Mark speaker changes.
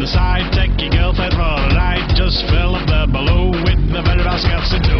Speaker 1: decide. Take your girlfriend for a ride. Just fill up the balloon with the very best gas into